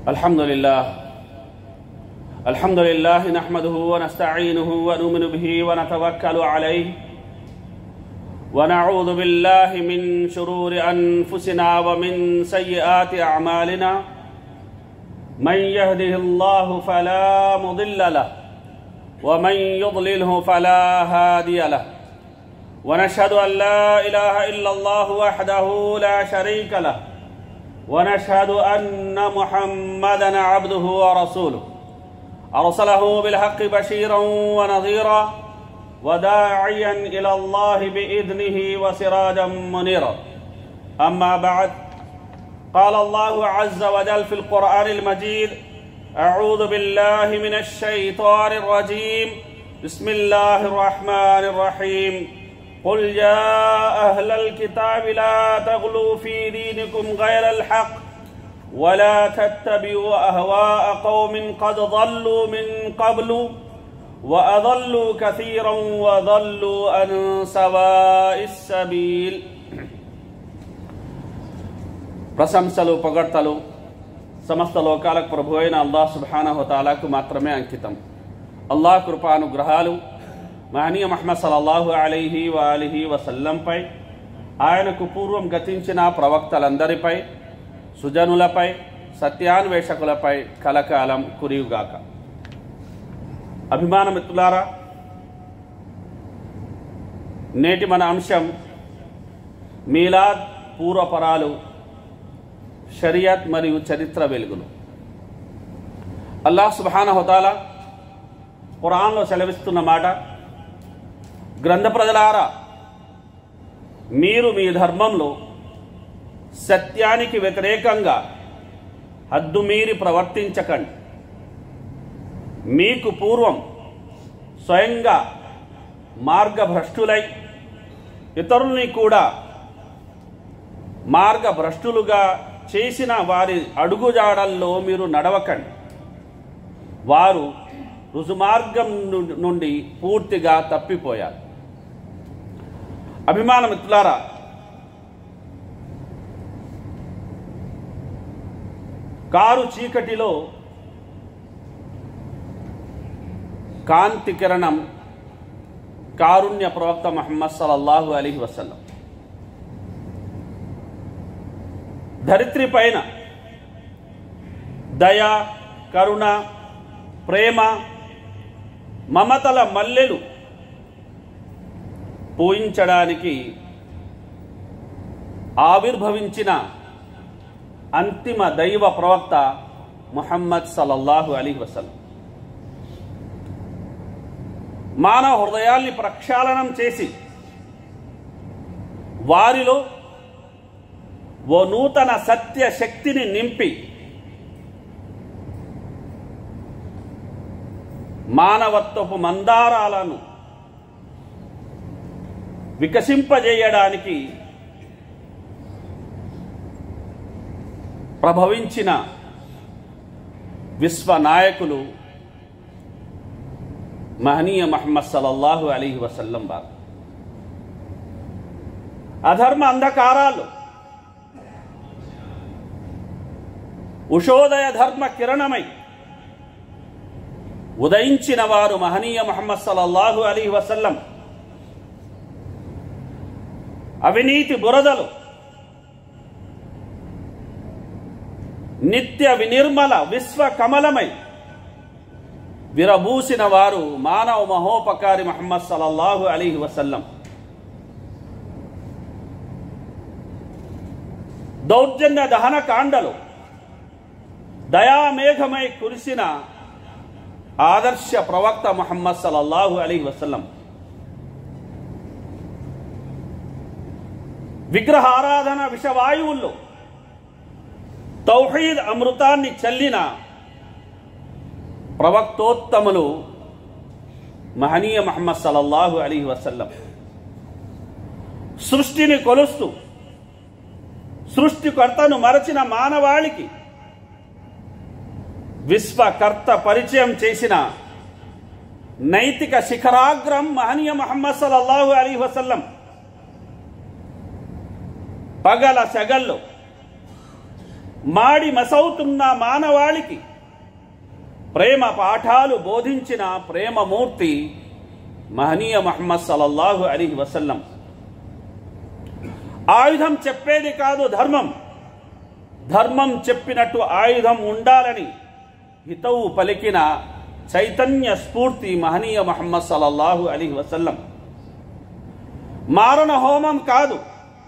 अल्हम्दुलिल्लाह नहमदुहु व नस्तईनुहु व नुमिनु बिही व नतवक्कलु अलैहि व नऊज़ु बिल्लाहि मिन शुरूरि अनफुसिना व मिन सय्यिआति अअमालिना मन यहदिहिल्लाहु फला मुदिल्ल लहु व मन युद्लिलहु फला हादिय लहु व नशहदु अन ला इलाहा इल्लल्लाहु वहदहु ला शरीका लहु व नशहदु अन्न मुहम्मदन अब्दुहु व रसूलुहु अरसलहु बिलहक्कि बशीरन व नज़ीरा व दाइयन इलल्लाहि बिइज़्निहि व सिराजन मुनीरा अम्मा बअद क़ाल अल्लाहु अज़्ज़ व जल्ल फ़िल क़ुरआनिल मजीद अऊज़ु बिल्लाहि मिनश शैतानिर रजीम बिस्मिल्लाहिर रहमानिर रहीम क़ुल या अहलल किताबि ला तग़लू फ़ी दीनिकुम गैरल हक़्क़ वला तत्तबिउ अहवाअ क़ौमिन क़द ज़ल्लू मिन क़ब्लु व अज़ल्लू कसीरन व ज़ल्लू अन सवाइस सबील। ప్రశంసలు పొగడ్తలు సమస్త లోకాలకు ప్రభు అయిన అల్లాహ్ సుబ్హానహు వ తఆలాకు మాత్రమే అంకితం. అల్లాహ్ కృపానుగ్రహాలు మహనీయ ముహమ్మద్ సల్లల్లాహు అలైహి వ ఆలిహి వసల్లంపై, ఆయనకు పూర్వం గతించిన ప్రవక్తలందరిపై, సుజనులపై, సత్యాన్వేషకులపై కలకాలం కురియుగాక. అభిమాన మిత్రులారా, నేటి మన అంశం మీలాద్ పూర్వపరాలు, షరియత్ మరియు చరిత్ర వెలుగులు. అల్లాహ్ సుబ్హానహు వ తఆలా ఖురాన్లో సెలవిస్తున్న మాట, గ్రంథ ప్రజలారా, మీరు మీ ధర్మంలో సత్యానికి వ్యతిరేకంగా హద్దుమీరి ప్రవర్తించకండి. మీకు పూర్వం స్వయంగా మార్గభ్రష్టులై ఇతరుల్ని కూడా మార్గభ్రష్టులుగా చేసిన వారి అడుగుజాడల్లో మీరు నడవకండి. వారు రుజుమార్గం నుండి పూర్తిగా తప్పిపోయారు. అభిమాన మిత్రులారా, కారు చీకటిలో కాంతి కిరణం కారుణ్య ప్రవక్త ముహమ్మద్ సల్లల్లాహు అలైహి వసల్లం. ధరిత్రి పైన దయ, కరుణ, ప్రేమ, మమతల మల్లెలు పూయించడానికి ఆవిర్భవించిన అంతిమ దైవ ప్రవక్త ముహమ్మద్ సల్లల్లాహు అలైహి వసల్లం. మానవ హృదయాల్ని ప్రక్షాళనం చేసి వారిలో ఓ నూతన సత్య శక్తిని నింపి మానవత్వపు మందారాలను వికసింపజేయడానికి ప్రభవించిన విశ్వనాయకులు మహనీయ ముహమ్మద్ సల్లల్లాహు అలైహి వసల్లం వారు. అధర్మ అంధకారాలు ఉషోదయ ధర్మ కిరణమై ఉదయించిన వారు మహనీయ ముహమ్మద్ సల్లల్లాహు అలైహి వసల్లం. అవినీతి బురదలు నిత్య వినిర్మల విశ్వ కమలమై విరబూసిన వారు మానవ మహోపకారి ముహమ్మద్ సల్లల్లాహు అలైహి వసల్లం. దౌర్జన్య దహన కాండలు దయామేఘమై కురిసిన ఆదర్శ ప్రవక్త ముహమ్మద్ సల్లల్లాహు అలైహి వసల్లం. విగ్రహారాధన విషవాయువుల్లో తౌహీద్ అమృతాన్ని చల్లిన ప్రవక్తోత్తములు మహనీయ ముహమ్మద్ సల్లల్లాహు అలైహి వసల్లం. సృష్టిని కొలుస్తూ సృష్టికర్తను మరచిన మానవాళికి విశ్వకర్త పరిచయం చేసిన నైతిక శిఖరాగ్రం మహనీయ ముహమ్మద్ సల్లల్లాహు అలైహి వసల్లం. పగల సెగల్లో మాడి మసవుతున్న మానవాళికి ప్రేమ పాఠాలు బోధించిన ప్రేమమూర్తి మహనీయ ముహమ్మద్ సల్లల్లాహు అలైహి వసల్లం. ఆయుధం చెప్పేది కాదు ధర్మం, ధర్మం చెప్పినట్టు ఆయుధం ఉండాలని హితవు పలికిన చైతన్య స్ఫూర్తి మహనీయ ముహమ్మద్ సల్లల్లాహు అలైహి వసల్లం. మారణ హోమం కాదు,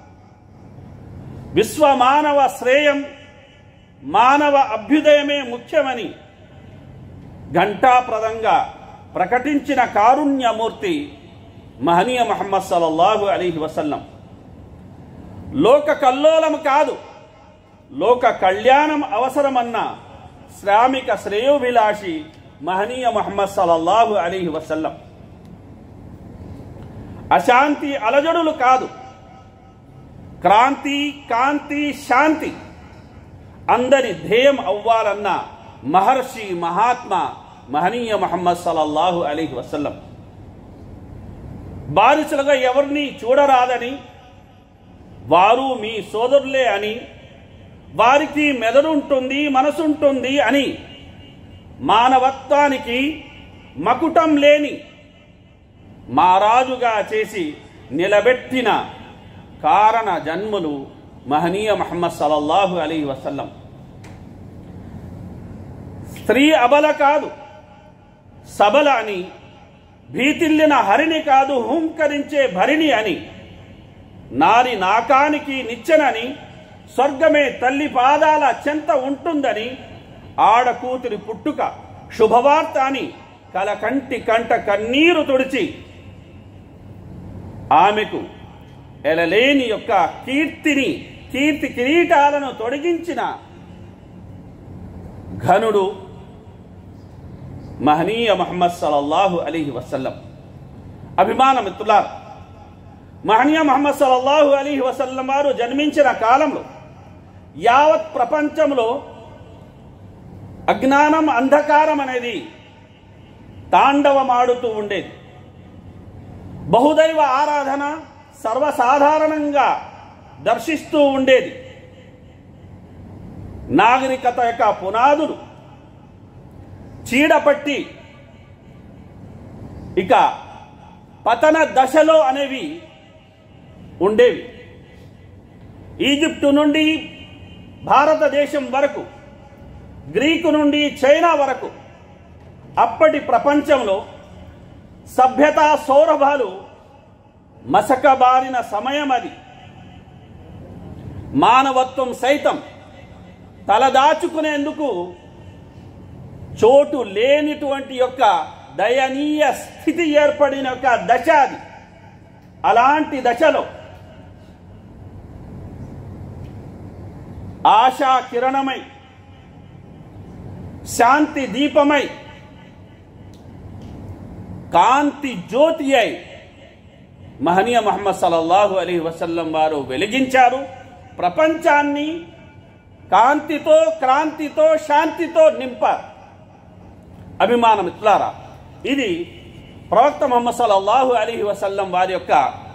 విశ్వ మానవ శ్రేయం, మానవ అభ్యుదయమే ముఖ్యమని ఘంటాప్రదంగా ప్రకటించిన కారుణ్యమూర్తి మహనీయ ముహమ్మద్ సల్లల్లాహు అలైహి వసల్లం. లోక కల్లోలం కాదు, లోక కళ్యాణం అవసరమన్న శ్రామిక శ్రేయోభిలాషి మహనీయ ముహమ్మద్ సల్లల్లాహు అలైహి వసల్లం. అశాంతి అలజడులు కాదు, క్రాంతి కాంతి శాంతి అందరి ధ్యేయం అవ్వాలన్న మహర్షి మహాత్మా మహనీయ ముహమ్మద్ సల్లల్లాహు అలైహి వసల్లం. బానిసలుగా ఎవరిని చూడరాదని, వారు మీ సోదరులే అని, వారికి మెదడుంటుంది మనసుంటుంది అని మానవత్వానికి మకుటం లేని మారాజుగా చేసి నిలబెట్టిన కారణ జన్ములు మహనీయ ముహమ్మద్ సల్లల్లాహు అలైహి వసల్లం. స్త్రీ అబల కాదు సబల అని, భీతిల్లిన హరిణి కాదు హుంకరించే భరిణి అని, నారి నాకానికి నిచ్చెనని, స్వర్గమే తల్లి పాదాల చెంత ఉంటుందని, ఆడకూతురి పుట్టుక శుభవార్త అని కలకంటి కంట కన్నీరు తుడిచి ఆమెకు ఎలలేని యొక్క కీర్తి కిరీటాలను తొడిగించిన ఘనుడు మహనీయ ముహమ్మద్ సల్లల్లాహు అలైహి వసల్లం. అభిమాన మిత్రులారా, మహనీయ ముహమ్మద్ సల్లల్లాహు అలైహి వసల్లం వారు జన్మించిన కాలంలో యావత్ ప్రపంచంలో అజ్ఞానం అంధకారం అనేది తాండవమాడుతూ ఉండేది. బహుదైవ ఆరాధన సర్వసాధారణంగా దర్శిస్తూ ఉండేది. నాగరికత యొక్క పునాదులు చీడపట్టి ఇక పతన దశలో అనేవి ఉండేవి. ఈజిప్టు నుండి భారతదేశం వరకు, గ్రీకు నుండి చైనా వరకు అప్పటి ప్రపంచంలో సభ్యతా సౌరభాలు మసకబారిన సమయం అది. మానవత్వం సైతం తలదాచుకునేందుకు చోటు లేనిటువంటి యొక్క దయనీయ స్థితి ఏర్పడిన యొక్క దశ అది. అలాంటి దశలో ఆశా కిరణమై, శాంతి దీపమై, కాంతి జ్యోతి అయి మహనీయ ముహమ్మద్ సల్లల్లాహు అలైహి వసల్లం వారు వెలిగించారు. ప్రపంచాన్ని కాంతితో, క్రాంతితో, శాంతితో నింపారు. అభిమాన మిత్రులారా, ఇది ప్రవక్త ముహమ్మద్ సల్లల్లాహు అలైహి వసల్లం వారి యొక్క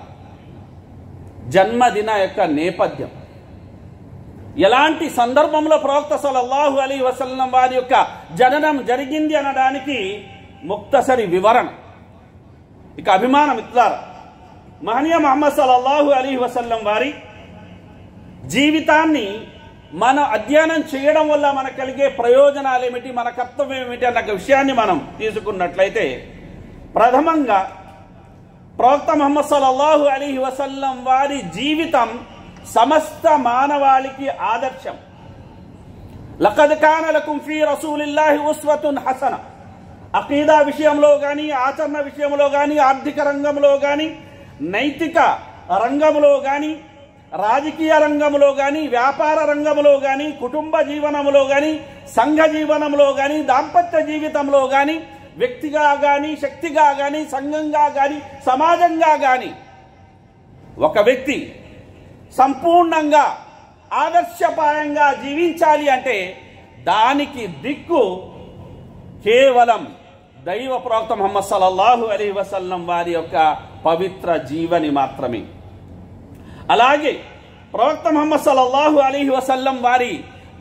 జన్మదిన యొక్క నేపథ్యం. ఎలాంటి సందర్భంలో ప్రవక్త సల్లల్లాహు అలైహి వసల్లం వారి యొక్క జననం జరిగింది అనడానికి ముక్తసరి వివరణ. ఇక అభిమాన మిత్రులారా, మహనీయ ముహమ్మద్ సల్లల్లాహు అలైహి వసల్లం వారి జీవితాన్ని మనం అధ్యయనం చేయడం వల్ల మనకు కలిగే ప్రయోజనాలు ఏమిటి, మన కర్తవ్యం ఏమిటి అన్న విషయాన్ని మనం తీసుకున్నట్లయితే, ప్రథమంగా ప్రవక్త ముహమ్మద్ సల్లల్లాహు అలైహి వసల్లం వారి జీవితం సమస్త మానవాళికి ఆదర్శం. లఖద్ కాన లకుం ఫీ రసూలిల్లాహి ఉస్వతున్ హసన. అకీదా విషయంలో కానీ, ఆచరణ విషయంలో కానీ, ఆర్థిక రంగంలో కానీ, నైతిక రంగంలో కానీ, రాజకీయ రంగంలో కానీ, వ్యాపార రంగంలో కానీ, కుటుంబ జీవనంలో కానీ, సంఘ జీవనంలో కానీ, దాంపత్య జీవితంలో కానీ, వ్యక్తిగా కానీ, శక్తిగా కానీ, సంఘంగా కానీ, సమాజంగా కానీ ఒక వ్యక్తి సంపూర్ణంగా ఆదర్శపాయంగా జీవించాలి అంటే దానికి దిక్కు కేవలం దైవ ప్రవక్త ముహమ్మద్ సల్లల్లాహు అలైహి వసల్లం వారి యొక్క పవిత్ర జీవని మాత్రమే. అలాగే ప్రవక్త ముహమ్మద్ సల్లల్లాహు అలైహి వసల్లం వారి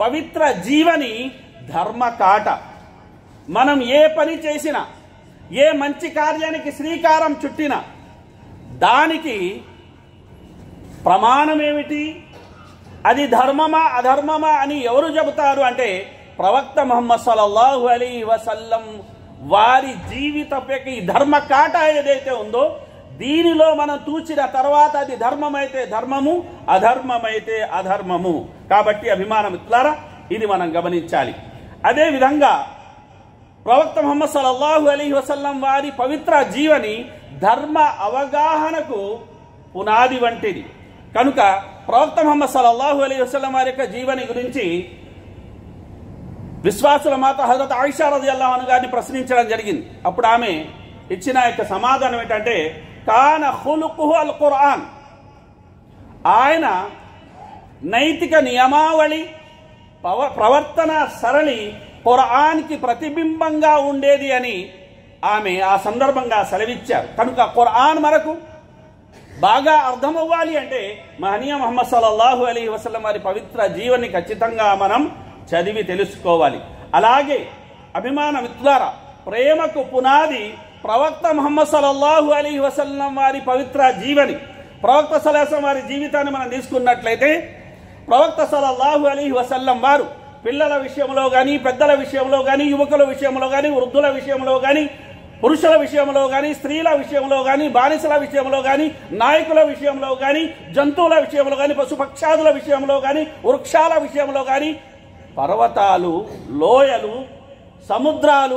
పవిత్ర జీవని ధర్మకాట. మనం ఏ పని చేసినా, ఏ మంచి కార్యానికి శ్రీకారం చుట్టినా దానికి ప్రమాణం ఏమిటి, అది ధర్మమా అధర్మమా అని ఎవరు చెబుతారు అంటే ప్రవక్త ముహమ్మద్ సల్లల్లాహు అలైహి వసల్లం వారి జీవితపై ధర్మకాట ఏదైతే ఉందో దీనిలో మనం తూచిన తర్వాత అది ధర్మమైతే ధర్మము, అధర్మమైతే అధర్మము. కాబట్టి అభిమాన మిత్రులారా, ఇది మనం గమనించాలి. అదేవిధంగా ప్రవక్త ముహమ్మద్ సల్లల్లాహు అలైహి వసల్లం వారి పవిత్ర జీవని ధర్మ అవగాహనకు పునాది వంటిది. కనుక ప్రవక్త ముహమ్మద్ సల్లల్లాహు అలైహి వసల్లం వారి యొక్క జీవని గురించి విశ్వాసుల మాత హజరత్ ఆయిషా రదియల్లాహు అన్హా గారిని ప్రశ్నించడం జరిగింది. అప్పుడు ఆమె ఇచ్చిన యొక్క సమాధానం ఏంటంటే కాన ఖులుకుహు అల్ ఖురాన్, ఆయన నైతిక నియమావళి ప్రవర్తన సరళి ఖురాన్కి ప్రతిబింబంగా ఉండేది అని ఆమె ఆ సందర్భంగా సెలవిచ్చారు. కనుక ఖురాన్ మనకు బాగా అర్థమవ్వాలి అంటే మహనీయ ముహమ్మద్ సల్లల్లాహు అలైహి వసల్లం వారి పవిత్ర జీవన్ని ఖచ్చితంగా మనం చదివి తెలుసుకోవాలి. అలాగే అభిమాన మిత్రులారా, ప్రేమకు పునాది ప్రవక్త ముహమ్మద్ సల్లల్లాహు అలైహి వసల్లం వారి పవిత్ర జీవని. ప్రవక్త సల్లల్లాహు అలైహి వసల్లం వారి జీవితాన్ని మనం తీసుకున్నట్లయితే ప్రవక్త సల్లల్లాహు అలైహి వసల్లం వారు పిల్లల విషయంలో కానీ, పెద్దల విషయంలో కానీ, యువకుల విషయంలో కానీ, వృద్ధుల విషయంలో కానీ, పురుషుల విషయంలో కానీ, స్త్రీల విషయంలో కానీ, బానిసల విషయంలో కానీ, నాయకుల విషయంలో కానీ, జంతువుల విషయంలో కానీ, పశుపక్షాదుల విషయంలో కానీ, వృక్షాల విషయంలో కానీ, పర్వతాలు, లోయలు, సముద్రాలు,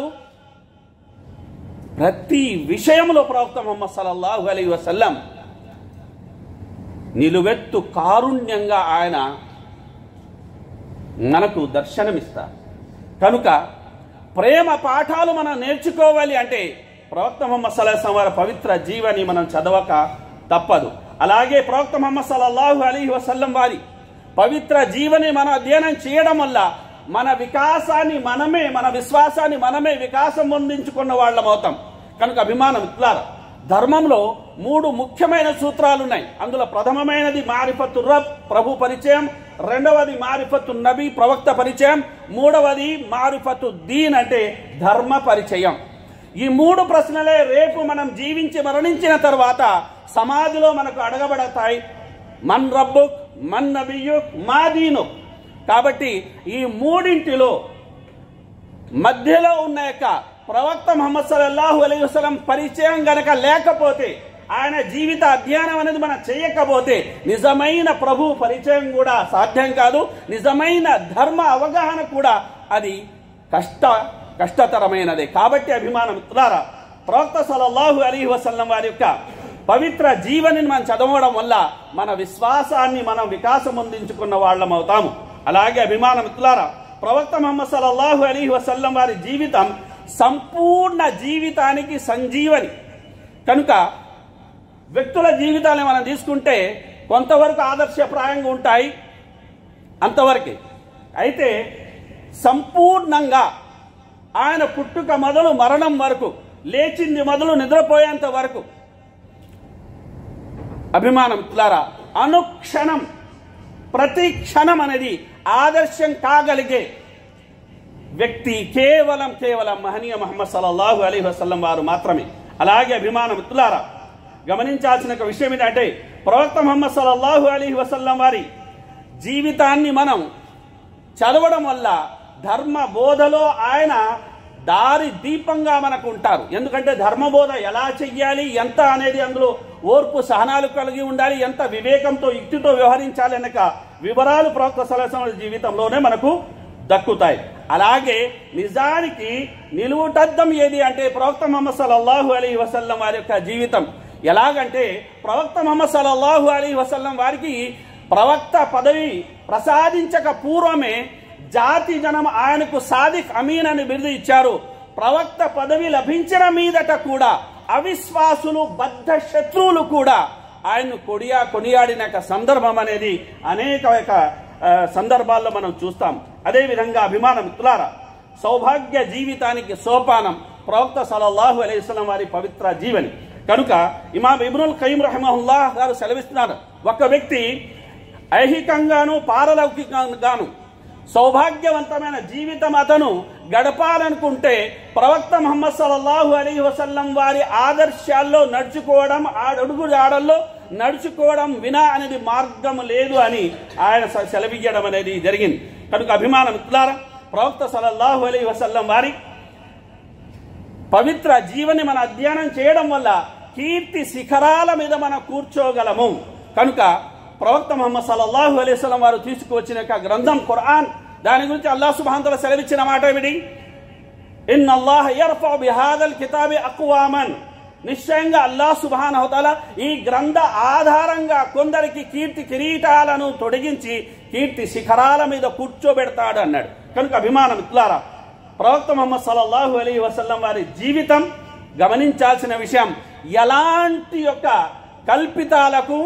ప్రతి విషయంలో ప్రవక్త ముహమ్మద్ సల్లల్లాహు అలైహి వసల్లం నిలువెత్తు కారుణ్యంగా ఆయన మనకు దర్శనమిస్తారు. కనుక ప్రేమ పాఠాలు మనం నేర్చుకోవాలి అంటే ప్రవక్త ముహమ్మద్ సల్లల్లాహు అలైహి వసల్లం వారి పవిత్ర జీవని మనం చదవక తప్పదు. అలాగే ప్రవక్త ముహమ్మద్ సల్లల్లాహు అలైహి వసల్లం వారి పవిత్ర జీవని మనం అధ్యయనం చేయడం వల్ల మన వికాసాన్ని మనమే, మన విశ్వాసాన్ని మనమే వికాసం పొందించుకున్న వాళ్ళం అవుతాం. కనుక అభిమాన మిత్రులారా, ధర్మంలో 3 ముఖ్యమైన సూత్రాలు ఉన్నాయి. అందులో ప్రథమమైనది మారిఫతు రబ్, ప్రభు పరిచయం. రెండవది మారిఫతు నబీ, ప్రవక్త పరిచయం. మూడవది మారిఫతు దీన్ అంటే ధర్మ పరిచయం. ఈ 3 ప్రశ్నలే రేపు మనం జీవించి మరణించిన తర్వాత సమాధిలో మనకు అడగబడతాయి. మన్ రబ్బుక్, మన్ నబియుక్, మా దీనుక్. కాబట్టి ఈ 3 మధ్యలో ఉన్న యొక్క ప్రవక్త ముహమ్మద్ సల్లల్లాహు అలైహి వసల్లం పరిచయం గనక లేకపోతే, ఆయన జీవిత అధ్యయనం అనేది మనం చేయకపోతే నిజమైన ప్రభు పరిచయం కూడా సాధ్యం కాదు. నిజమైన ధర్మ అవగాహన కూడా అది కష్టతరమైనదే. కాబట్టి అభిమాన మిత్రులారా, ప్రవక్త సల్లల్లాహు అలైహి వసల్లం వారి యొక్క పవిత్ర జీవనిని మనం చదవడం వల్ల మన విశ్వాసాన్ని మనం వికాసం పొందించుకున్న వాళ్ళం అవుతాము. అలాగే అభిమాన మిత్రులారా, ప్రవక్త ముహమ్మద్ సల్లల్లాహు అలైహి వసల్లం వారి జీవితం సంపూర్ణ జీవితానికి సంజీవని. కనుక వ్యక్తుల జీవితాన్ని మనం తీసుకుంటే కొంతవరకు ఆదర్శప్రాయంగా ఉంటాయి, అంతవరకే. అయితే సంపూర్ణంగా ఆయన పుట్టుక మొదలు మరణం వరకు, లేచింది మొదలు నిద్రపోయేంత వరకు అభిమానం మిత్రులారా, అనుక్షణం ప్రతి క్షణం అనేది ఆదర్శం కాగలిగే వ్యక్తి కేవలం మహనీయ ముహమ్మద్ సల్లల్లాహు అలైహి వసల్లం వారు మాత్రమే. అలాగే అభిమాన మిత్రులారా, గమనించాల్సిన ఒక విషయం ఏంటంటే ప్రవక్త ముహమ్మద్ సల్లల్లాహు అలైహి వసల్లం వారి జీవితాన్ని మనం చదవడం వల్ల ధర్మ బోధలో ఆయన దారి దీపంగా మనకు ఉంటారు. ఎందుకంటే ధర్మబోధ ఎలా చెయ్యాలి, ఎంత అనేది అందులో ఓర్పు సహనాలు కలిగి ఉండాలి, ఎంత వివేకంతో యుక్తితో వ్యవహరించాలి అనే వివరాలు ప్రవక్త సల్లల్లాహు అలైహి వసల్లం జీవితంలోనే మనకు దక్కుతాయి. అలాగే నిజానికి నిలువుటద్దం ఏది అంటే ప్రవక్త ముహమ్మద్ సల్లల్లాహు అలైహి వసల్లం వారి యొక్క జీవితం. ఎలాగంటే ప్రవక్త ముహమ్మద్ సల్లల్లాహు అలైహి వసల్లం వారికి ప్రవక్త పదవి ప్రసాదించక పూర్వమే జాతి జనం ఆయనకు సాదిక్ అమీన్ అని బిరుదు ఇచ్చారు. ప్రవక్త పదవి లభించిన మీదట కూడా అవిశ్వాసులు, బద్ధ శత్రువులు కూడా ఆయన్ను కొనియాడిన సందర్భం అనేది అనేక సందర్భాల్లో మనం చూస్తాం. అదేవిధంగా అభిమాన మిత్రులారా, సౌభాగ్య జీవితానికి సోపానం ప్రవక్త సల్లల్లాహు అలైహి వసల్లం వారి పవిత్ర జీవని. కనుక ఇమాం ఇబ్నుల్ ఖయ్యిమ్ రహిమహుల్లాహ్ గారు సెలవిస్తున్నారు, ఒక వ్యక్తి ఐహికంగాను పారలౌకికంగాను సౌభాగ్యవంతమైన జీవితం అతను గడపాలనుకుంటే ప్రవక్త ముహమ్మద్ సల్లల్లాహు అలైహి వసల్లం వారి ఆదర్శాల్లో నడుచుకోవడం, అడుగు జాడల్లో నడుచుకోవడం వినా అనేది మార్గం లేదు అని ఆయన సెలవియ్యడం అనేది జరిగింది. కనుక అభిమాన మిత్రులారా, ప్రవక్త సల్లల్లాహు అలైహి వసల్లం వారి పవిత్ర జీవని మన అధ్యయనం చేయడం వల్ల కీర్తి శిఖరాల మీద మనం కూర్చోగలము. కనుక ప్రవక్త ముహమ్మద్ సల్లల్లాహు అలైహి వసల్లం వారు తీసుకువచ్చిన గ్రంథం ఖురాన్, దాని గురించి అల్లాహ్ సుబ్హానహు వ తఆలా సెలవిచ్చిన మాట ఏమిటి? ఇన్నల్లాహ యర్ఫఉ బిహాదల్ కితాబి అక్వామన్, నిశ్చయంగా అల్లాహ్ సుబ్హానహు వ తఆలా ఈ గ్రంథ ఆధారంగా కొందరికి కీర్తి కిరీటాలను తొడిగించి కీర్తి శిఖరాల మీద కూర్చోబెడతాడు అన్నాడు. కనుక అభిమాన మిత్రులారా, ప్రవక్త ముహమ్మద్ సల్లల్లాహు అలైహి వసల్లం వారి జీవితం గమనించాల్సిన విషయం, ఎలాంటి యొక్క కల్పితాలకు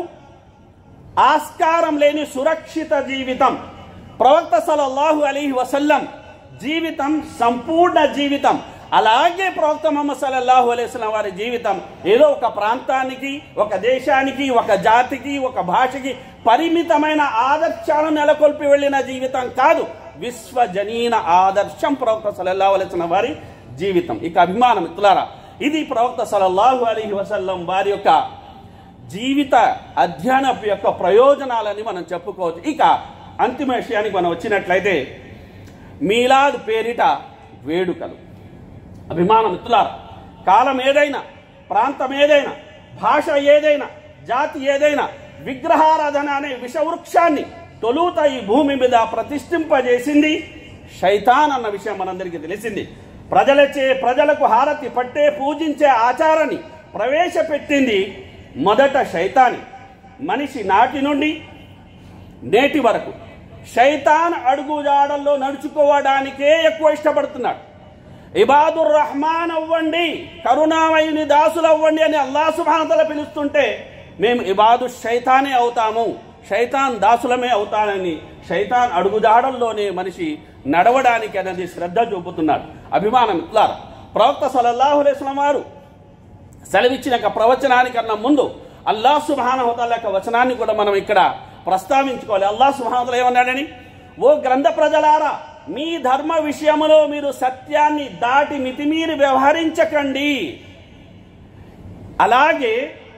ఆస్కారం లేని సురక్షిత జీవితం. ప్రవక్త సల్లల్లాహు అలైహి వసల్లం జీవితం సంపూర్ణ జీవితం. అలాగే ప్రవక్త ముహమ్మద్ సల్లల్లాహు అలైహి వసల్లం వారి జీవితం ఏదో ఒక ప్రాంతానికి, ఒక దేశానికి, ఒక జాతికి, ఒక భాషకి పరిమితమైన ఆదర్శాలను నెలకొల్పి వెళ్ళిన జీవితం కాదు. విశ్వజనీన ఆదర్శం ప్రవక్త సల్లల్లాహు అలైహి వసల్లం వారి జీవితం. ఇక అభిమాన మిత్రులారా, ఇది ప్రవక్త సల్లల్లాహు అలైహి వసల్లం వారి యొక్క జీవిత అధ్యయనపు యొక్క ప్రయోజనాలని మనం చెప్పుకోవచ్చు. ఇక అంతిమ విషయానికి మనం వచ్చినట్లయితే, మీలాద్ పేరిట వేడుకలు. అభిమాన మిత్రులారా, కాలం ఏదైనా, ప్రాంతం ఏదైనా, భాష ఏదైనా, జాతి ఏదైనా విగ్రహారాధన అనే విషవృక్షాన్ని తొలుత ఈ భూమి మీద ప్రతిష్ఠింపజేసింది శైతాన్ అన్న విషయం మనందరికీ తెలిసింది. ప్రజలకు హారతి పట్టే పూజించే ఆచారాన్ని ప్రవేశపెట్టింది మొదట శైతాని. మనిషి నాటి నుండి నేటి వరకు శైతాన్ అడుగుజాడల్లో నడుచుకోవడానికే ఎక్కువ ఇష్టపడుతున్నాడు. ఇబాదుర్ రహమాన్ అవ్వండి, కరుణామయుని దాసులు అవ్వండి అని అల్లాహ్ సుబ్హానహు వ తఆలా పిలుస్తుంటే మేము ఇబాదు శైతానే అవుతాము, శైతాన్ దాసులమే అవుతానని శైతాన్ అడుగుజాడల్లోనే మనిషి నడవడానికి అనేది శ్రద్ధ చూపుతున్నాడు. అభిమాన మిత్రులారా, ప్రవక్త సల్లల్లాహు అలైహి వసల్లం వారు సెలవిచ్చిన ప్రవచనానికన్నా ముందు అల్లాహ్ సుబ్హానహు వ తఆలా యొక్క వచనాన్ని కూడా మనం ఇక్కడ ప్రస్తావించుకోవాలి. అల్లాహ్ సుబ్హానహు వ తఆలా ఏమన్నాడని, ఓ గ్రంథ ప్రజలారా, మీ ధర్మ విషయంలో మీరు సత్యాన్ని దాటి మితిమీరి వ్యవహరించకండి. అలాగే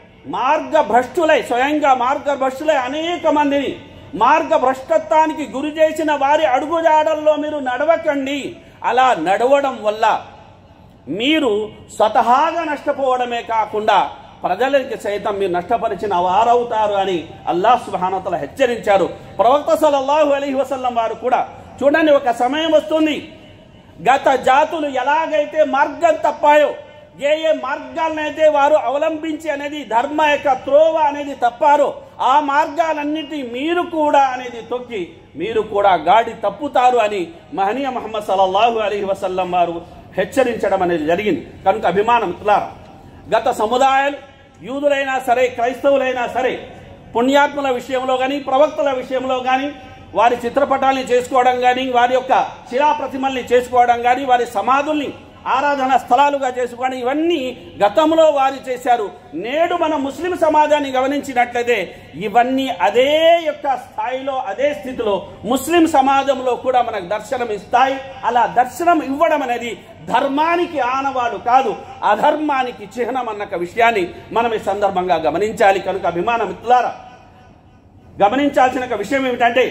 స్వయంగా మార్గభ్రష్టులై అనేక మందిని మార్గభ్రష్టత్వానికి గురి చేసిన వారి అడుగుజాడల్లో మీరు నడవకండి. అలా నడవడం వల్ల మీరు స్వతహాగా నష్టపోవడమే కాకుండా ప్రజలకి సైతం మీరు నష్టపరిచిన వారవుతారు అని అల్లాహ్ సుబ్హానహు వ తఆలా హెచ్చరించారు. ప్రవక్త సల్లల్లాహు అలైహి వసల్లం వారు కూడా చూడండి, ఒక సమయం వస్తుంది, గత జాతులు ఎలాగైతే మార్గం తప్పాయో, ఏ మార్గాలనైతే వారు అవలంబించి అనేది ధర్మ యొక్క త్రోవ అనేది తప్పారో, ఆ మార్గాలన్నిటి మీరు కూడా అనేది తొక్కి మీరు కూడా గాడి తప్పుతారు అని మహనీయ ముహమ్మద్ సల్లల్లాహు అలైహి వసల్లం వారు హెచ్చరించడం అనేది జరిగింది. కనుక అభిమాన మిత్రులారా, గత సముదాయాలు యూదులైనా సరే, క్రైస్తవులైనా సరే, పుణ్యాత్ముల విషయంలో కానీ, ప్రవక్తల విషయంలో కానీ, వారి చిత్రపటాలని చేసుకోవడం కానీ, వారి యొక్క శిలాప్రతిమల్ని చేసుకోవడం కానీ, వారి సమాధుల్ని ఆరాధన స్థలాలుగా చేసుకోవడం, ఇవన్నీ గతంలో వారు చేశారు. నేడు మన ముస్లిం సమాజాన్ని గమనించినట్లయితే ఇవన్నీ అదే యొక్క స్థాయిలో, అదే స్థితిలో ముస్లిం సమాజంలో కూడా మనకు దర్శనం ఇస్తాయి. అలా దర్శనం ఇవ్వడం అనేది ధర్మానికి ఆనవాడు కాదు, అధర్మానికి చిహ్నం అన్న విషయాన్ని మనం ఈ సందర్భంగా గమనించాలి. కనుక అభిమాన మిత్రులారా, గమనించాల్సిన విషయం ఏమిటంటే,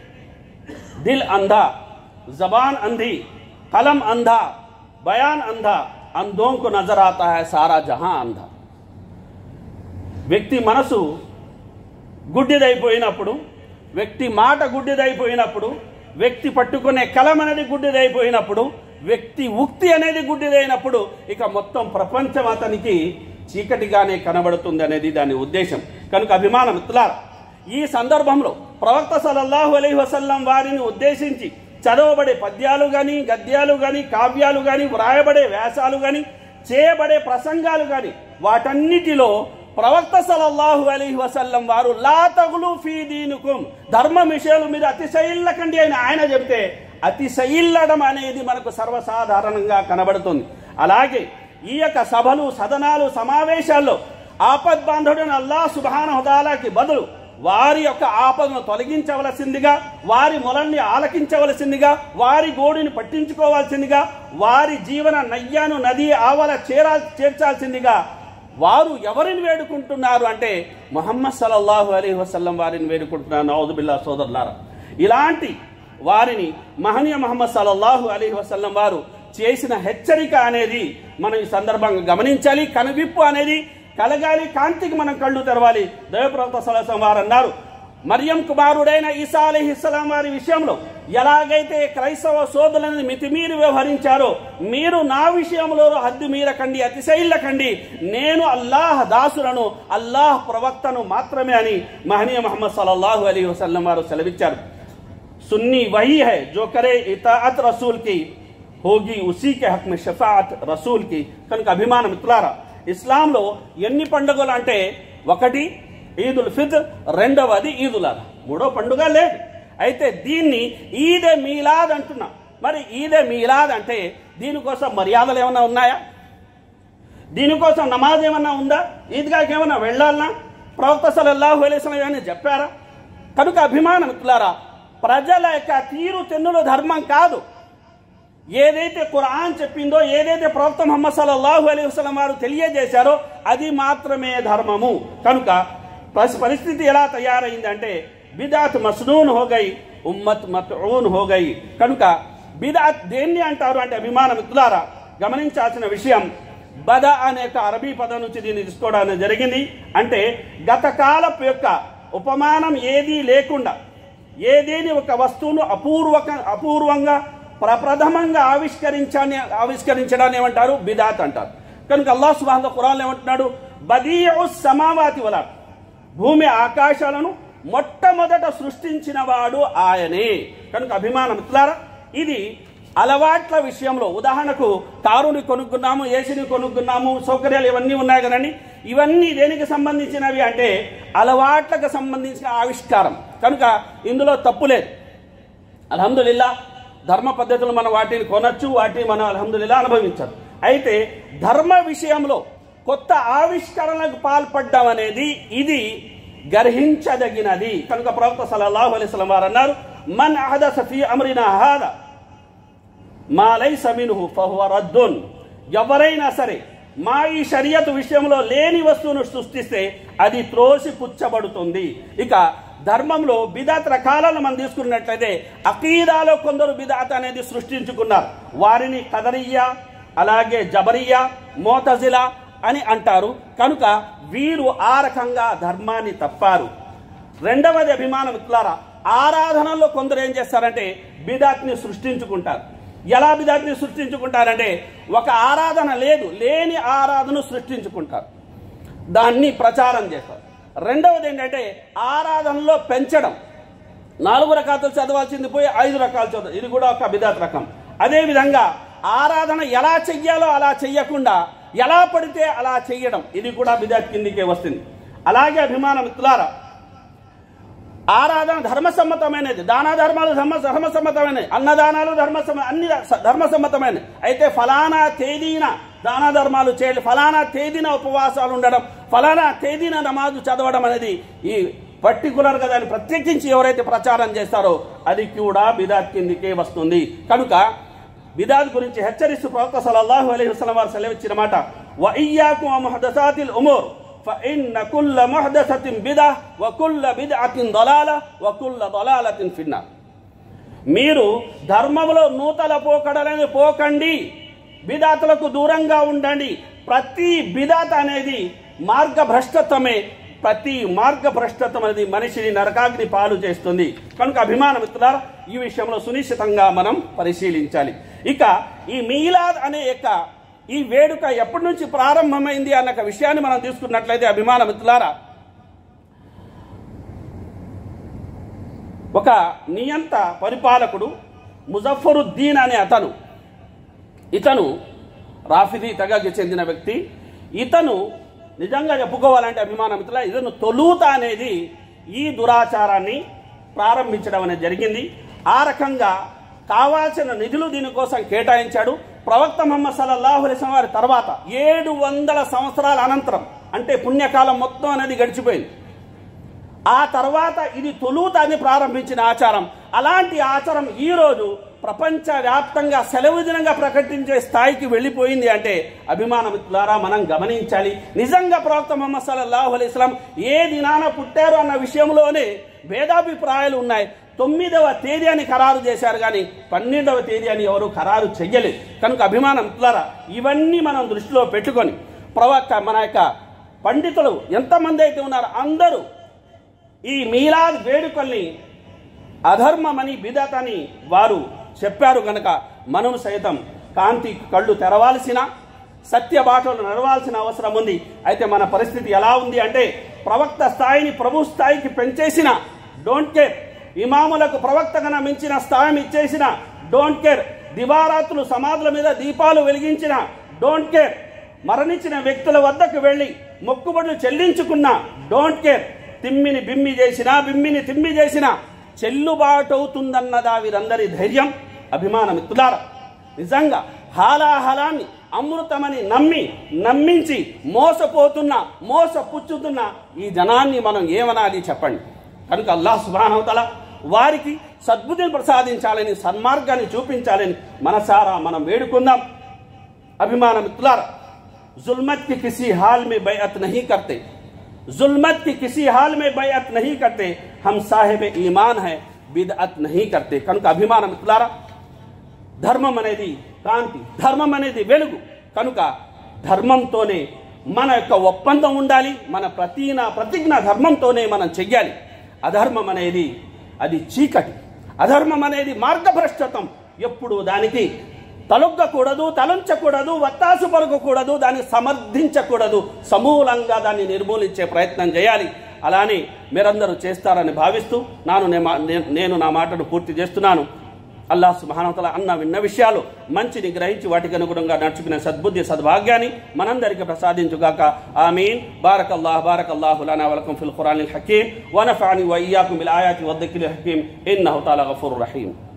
దిల్ అంధా, జబాన్ అంధీ, కలం అంధా, బయాన్ అంధా, అంధోं को नजर आता है सारा जहां अंधा. వ్యక్తి మనసు గుడ్డిదైపోయినప్పుడు, వ్యక్తి మాట గుడ్డిదైపోయినప్పుడు, వ్యక్తి పట్టుకునే కలం అనేది గుడ్డిదైపోయినప్పుడు, వ్యక్తి ఉక్తి అనేది గుడ్డిదైనప్పుడు ఇక మొత్తం ప్రపంచం అతనికి చీకటిగానే కనబడుతుంది అనేది దాని ఉద్దేశం. కనుక అభిమాన మిత్రులారా, ఈ సందర్భంలో ప్రవక్త సల్లల్లాహు అలైహి వసల్లం వారిని ఉద్దేశించి చదవబడే పద్యాలు కానీ, గద్యాలు కానీ, కావ్యాలు కానీ, వ్రాయబడే వ్యాసాలు కానీ, చేయబడే ప్రసంగాలు కానీ, వాటన్నిటిలో ప్రవక్త సల్లల్లాహు అలైహి వసల్లం వారు లా తగులు ఫీ దీనుకుం, ధర్మ విషయాలు మీరు అతిశయిల్లకండి అని ఆయన చెబితే అతిశయిల్లడం అనేది మనకు సర్వసాధారణంగా కనబడుతుంది. అలాగే ఈ యొక్క సభలు, సదనాలు, సమావేశాల్లో ఆపద్బాంధుడైన అల్లాహ్ సుబ్హానహు వ తఆలాకి బదులు వారి యొక్క ఆపదను తొలగించవలసిందిగా, వారి మొలల్ని ఆలకించవలసిందిగా, వారి గోడిని పట్టించుకోవాల్సిందిగా, వారి జీవన నయ్యాను నది ఆవల చేర్చాల్సిందిగా వారు ఎవరిని వేడుకుంటున్నారు అంటే ముహమ్మద్ సల్లల్లాహు అలైహి వసల్లం వారిని వేడుకుంటున్నారు. నౌజు బిల్లాహ్ సోదరులారా, ఇలాంటి వారిని మహనీయ ముహమ్మద్ సల్లల్లాహు అలైహి వసల్లం వారు చేసిన హెచ్చరిక అనేది మనం ఈ సందర్భంగా గమనించాలి. కనువిప్పు అనేది కలగాలి, కాంతికి మనం కళ్ళు తెరవాలి. దైవప్రవక్త సల్లల్లాహు అలైహి వసల్లం వారు అన్నారు, మరియం కుమారుడైన ఈసా అలైహిస్సలాం వారి విషయంలో ఎలాగైతే క్రైస్తవ సోదరులను మితిమీరి వ్యవహరించారో మీరు నా విషయంలో హద్దు మీరకండి, అతిశయిల్లకండి. నేను అల్లాహ్ దాసులను, అల్లాహ్ ప్రవక్తను మాత్రమే అని మహనీయ ముహమ్మద్ సల్లల్లాహు అలైహి వసల్లం వారు సెలవిచ్చారు. సున్నీ వహీ హై జో కరే ఇతాఅత్ రసూల్ కి హోగి ఉసీ కే హక్ మే షఫాఅత్ రసూల్ కి. కనుక అభిమాన మిత్రులారా, ఇస్లాంలో ఎన్ని పండుగలు అంటే ఒకటి ఈదుల్ ఫిత్ర్, రెండవది ఈదుల్ అదా, మూడో పండుగ లేదు. అయితే దీన్ని ఈద్ ఏ మీలాద్ అంటున్నాం. మరి ఈద్ ఏ మీలాద్ అంటే దీనికోసం మర్యాదలు ఏమైనా ఉన్నాయా? దీనికోసం నమాజ్ ఏమన్నా ఉందా? ఈద్గాకి ఏమన్నా వెళ్ళాలన్నా? ప్రవక్త సల్లల్లాహు అలైహి వసల్లం ఏమైనా చెప్పారా? కనుక అభిమాన మిత్రులారా, ప్రజల యొక్క తీరు తెన్నుల ధర్మం కాదు. ఏదైతే ఖురాన్ చెప్పిందో, ఏదైతే ప్రవక్త ముహమ్మద్ సల్లల్లాహు అలైహి వసల్లం వారు తెలియజేశారో అది మాత్రమే ధర్మము. కనుక పరిస్థితి ఎలా తయారైందంటే బిదాత్ మస్నూన్ హోగై, ఉమ్మత్ మత్ఊన్ హోగై. కనుక బిదాత్ దేన్ని అంటారు అంటే అభిమాన మిత్రులారా, గమనించాల్సిన విషయం, బద అనే అరబీ పదం నుంచి దీన్ని తీసుకోవడానికి జరిగింది. అంటే గత కాలపు యొక్క ఉపమానం ఏదీ లేకుండా ఏదేని ఒక వస్తువును అపూర్వంగా ప్రప్రథమంగా ఆవిష్కరించడాన్ని ఏమంటారు? బిదాత్ అంటారు. కనుక అల్లాహ్ సుబ్హానహు వ ఖురాన్లో ఏమంటున్నాడు? బదీఉస్ సమావాతి వల్ అర్ద్, భూమి ఆకాశాలను మొట్టమొదట సృష్టించిన వాడు ఆయనే. కనుక అభిమాన మిత్రులారా, ఇది అలవాట్ల విషయంలో, ఉదాహరణకు కారుని కొనుక్కున్నాము, ఏసీని కొనుక్కున్నాము, సౌకర్యాలు ఇవన్నీ ఉన్నాయి కదండి. ఇవన్నీ దేనికి సంబంధించినవి అంటే అలవాట్లకు సంబంధించిన ఆవిష్కారం. కనుక ఇందులో తప్పు లేదు. అల్హమ్దులిల్లా ధర్మ పద్ధతులు మనం వాటిని కొనొచ్చు, వాటిని మనం అల్హమ్దులిల్లా అనుభవించచ్చు. అయితే ధర్మ విషయంలో కొత్త ఆవిష్కరణలకు పాల్పడ్డం అనేది ఇది గర్హించదగినది. కనుక ప్రవక్త సల్లల్లాహు అలైహి వసల్లం వారు అన్నారు, మన్ అహదస ఫీ అమ్రినా హాదా మా లైస మిన్హు ఫహువ రద్దున్. ఎవరైనా సరే మా ఈ షరియతు విషయంలో లేని వస్తువును సృష్టిస్తే అది త్రోసి పుచ్చబడుతుంది. ఇక ధర్మంలో బిదాత్ రకాలను మనం తీసుకున్నట్లయితే అకీదాలో కొందరు బిదాత్ అనేది సృష్టించుకున్నారు. వారిని కదరియా, అలాగే జబరియా, మోతజిలా అని అంటారు. కనుక వీరు ఆ రకంగా ధర్మాన్ని తప్పారు. రెండవది అభిమాన మిత్రులారా, ఆరాధనలో కొందరు ఏం చేస్తారంటే బిదాత్ని సృష్టించుకుంటారు. ఎలా బిదాత్ని సృష్టించుకుంటారంటే ఒక ఆరాధన లేని ఆరాధన సృష్టించుకుంటారు, దాన్ని ప్రచారం చేస్తారు. రెండవది ఏంటంటే ఆరాధనలో పెంచడం. 4 రకాతులు చదవాల్సింది పోయి 5 రకాలు చదవడం, ఇది కూడా ఒక బిదాత్ రకం. అదేవిధంగా ఆరాధన ఎలా చెయ్యాలో అలా చెయ్యకుండా ఎలా పడితే అలా చెయ్యడం, ఇది కూడా బిదాత్ కిందికే వస్తుంది. అలాగే అభిమాన మిత్రులారా, ఆరాధన ధర్మసమ్మతమైనది, దాన ధర్మాలు ధర్మసమ్మతమైనవి, అన్నదానాలు అన్ని ధర్మసమ్మతమైనవి. అయితే ఫలానా తేదీన దాన ధర్మాలు చేయాలి, ఫలానా తేదీన ఉపవాసాలు ఉండడం, ఫలానా తేదీన నమాజు చదవడం అనేది ఈ పర్టికులర్గా దాన్ని ప్రత్యేకించి ఎవరైతే ప్రచారం చేస్తారో అది కూడా బిదాత్ కిందికే వస్తుంది. కనుక బిదాత్ గురించి హెచ్చరిస్తూ ప్రవక్త సల్లల్లాహు అలైహి వసల్లం వారు సెలవిచ్చిన మాట, వ ఇయ్యాకుం వ ముహదసాతిల్ ఉమూర్ ఫఇన్న కుల్ల ముహదసతిన్ బిదఅహ్ వ కుల్ల బిదఅతిన్ దలాలహ్ వ కుల్ల దలాలతిన్ ఫిన్నార్. మీరు ధర్మంలో నూతన పోకడలని పోకండి, బిదాతులకు దూరంగా ఉండండి. ప్రతి బిదాత్ అనేది మార్గభ్రష్టత్వమే. ప్రతి మార్గభ్రష్టత్వం అనేది మనిషిని నరకాగ్ని పాలు చేస్తుంది. కనుక అభిమాన మిత్రులారా, ఈ విషయంలో సునిశ్చితంగా మనం పరిశీలించాలి. ఇక ఈ మీలాద్ అనే ఈ వేడుక ఎప్పటి నుంచి ప్రారంభమైంది అన్న విషయాన్ని మనం తీసుకున్నట్లయితే అభిమాన మిత్రులారా, ఒక నియంత పరిపాలకుడు ముజఫరుద్దీన్ అనే ఇతను రాఫిదీ తెగకి చెందిన వ్యక్తి. ఇతను నిజంగా చెప్పుకోవాలంటే అభిమాన మిత్రులారా, ఇతను తొలుత అనేది ఈ దురాచారాన్ని ప్రారంభించడం అనేది జరిగింది. ఆ రకంగా కావాల్సిన నిధులు దీనికోసం కేటాయించాడు. ప్రవక్త ముహమ్మద్ సల్లల్లాహు అలైహి వసల్లం వారి తర్వాత 700 సంవత్సరాల అనంతరం, అంటే పుణ్యకాలం మొత్తం అనేది గడిచిపోయింది. ఆ తర్వాత ఇది తొలుతాన్ని ప్రారంభించిన ఆచారం. అలాంటి ఆచారం ఈరోజు ప్రపంచవ్యాప్తంగా సెలవు దినంగా ప్రకటించే స్థాయికి వెళ్ళిపోయింది అంటే అభిమానం ద్వారా మనం గమనించాలి. నిజంగా ప్రవక్త ముహమ్మద్ సల్లల్లాహు అలైహి వసల్లం ఏ దినాన పుట్టారు అన్న విషయంలోనే భేదాభిప్రాయాలు ఉన్నాయి. 9వ తేదీ అని ఖరారు చేశారు, కానీ 12వ తేదీ అని ఎవరు ఖరారు చెయ్యలేదు. కనుక అభిమానం ద్వారా ఇవన్నీ మనం దృష్టిలో పెట్టుకొని ప్రవక్త మన యొక్క పండితులు ఎంతమంది అయితే ఉన్నారో అందరూ ఈ మీలాద్ వేడుకల్ని అధర్మమని బిదత్ అని వారు చెప్పారు. కనుక మనం సైతం కాంతి కళ్ళు తెరవాల్సిన సత్య బాటలు నడవాల్సిన అవసరం ఉంది. అయితే మన పరిస్థితి ఎలా ఉంది అంటే ప్రవక్త స్థాయిని ప్రభు స్థాయికి పెంచేసిన డోంట్ కేర్, ఇమాములకు ప్రవక్త కన్నా మించిన స్థాయిని ఇచ్చేసిన డోంట్ కేర్, దివారాత్రులు సమాధుల మీద దీపాలు వెలిగించిన డోంట్ కేర్, మరణించిన వ్యక్తుల వద్దకు వెళ్ళి మొక్కుబడులు చెల్లించుకున్న డోంట్ కేర్, తిమ్మిని బిమ్మి చేసినా బిమ్మిని తిమ్మి చేసినా చెల్లుబాటు అవుతుందన్నదా వీరందరి ధైర్యం. అభిమాన మిత్రులారా, నిజంగా హాలాహలాన్ని అమృతమని నమ్మించి మోసపుచ్చుతున్న ఈ జనాన్ని మనం ఏమనాలి చెప్పండి. కనుక అల్లాహ్ సుబ్హానహు వ తఆలా వారికి సద్బుద్ధిని ప్రసాదించాలని, సన్మార్గాన్ని చూపించాలని మనసారా మనం వేడుకుందాం. అభిమాన మిత్రులారా, जुल्मत की किसी हाल में बैअत नहीं करते, जुल्मत की किसी हाल में बैअत नहीं करते, हम साहिब ईमान है बिदअत नहीं करते. కనుక అభిమాన మిత్రులారా, ధర్మం అనేది కాంతి, ధర్మం అనేది వెలుగు. కనుక ధర్మంతోనే మన యొక్క ఒప్పందం ఉండాలి, మన ప్రతిజ్ఞ ధర్మంతోనే మనం చెయ్యాలి. అధర్మం అనేది అది చీకటి, అధర్మం అనేది మార్గభ్రష్టత్వం. ఎప్పుడు దానికి తలొగ్గకూడదు, తలంచకూడదు, వత్తాసు పలకకూడదు, దాన్ని సమర్థించకూడదు, సమూలంగా దాన్ని నిర్మూలించే ప్రయత్నం చేయాలి. అలానే మీరందరూ చేస్తారని భావిస్తూ నేను నా మాటను పూర్తి చేస్తున్నాను. అల్లాహ్ సుబ్హానహు వ తఆలా అన్న విన్న విషయాలు మంచిని గ్రహించి వాటికి అనుగుణంగా నడుచుకునే సద్బుద్ధి సద్భాగ్యాన్ని మనందరికీ ప్రసాదించుగాక. ఆమీన్. బారకల్లాహు లనా వ లకుం ఫిల్ ఖురానిల్ హకీమ్ వ నఫఅని వ ఇయ్యాకుం బిల్ ఆయాతి వద్ దిక్రిల్ హకీమ్ ఇన్నహు తఆలా గఫూరుర్ రహీమ్.